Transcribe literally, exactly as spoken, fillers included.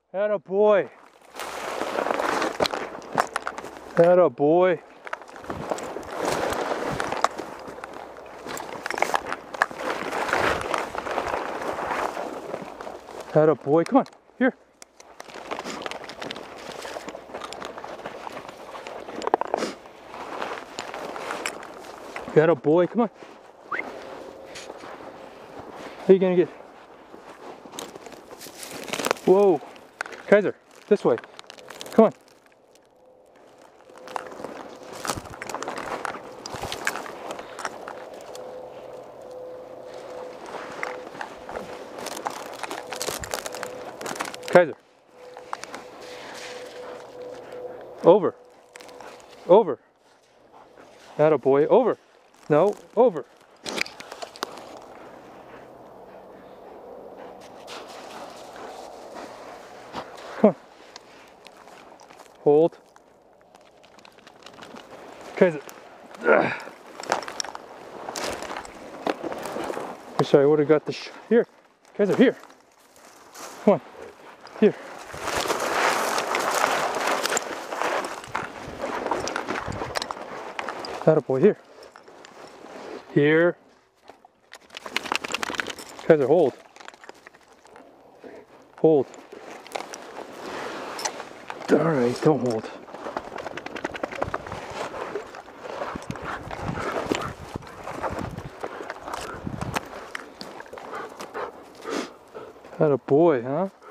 Atta boy. Atta boy. Atta boy. Come on. Here. Atta boy. Come on. How you gonna get? Whoa. Kaiser, this way. Come on. Kaiser. Over. Over. Atta boy. Over. No, over. Come on. Hold. Kaiser. Ugh. Wish I would have got the sh here. Kaiser, here. Come on. Here. Atta boy, here. Here. Kaiser, hold. Hold. Alright, don't hold. Atta boy, huh?